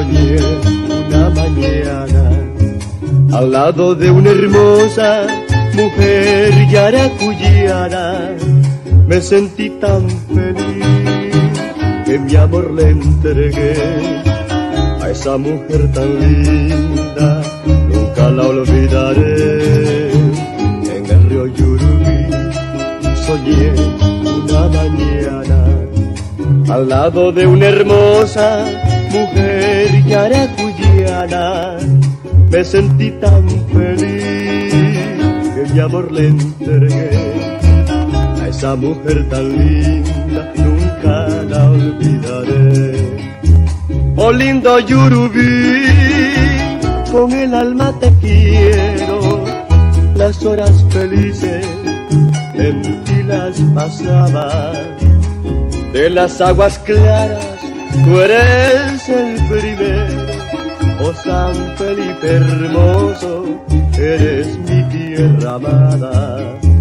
soñé una mañana al lado de una hermosa mujer yaracuyana. Me sentí tan feliz que mi amor le entregué a esa mujer tan linda, nunca la olvidaré. En el río Yurubí soñé una mañana al lado de una hermosa mujer yaracuyana. Me sentí tan feliz que mi amor le entregué a esa mujer tan linda, nunca la olvidaré. Oh lindo Yurubí, con el alma te quiero, las horas felices en ti las pasaba. De las aguas claras tú eres el primero, oh San Felipe hermoso, eres mi tierra amada.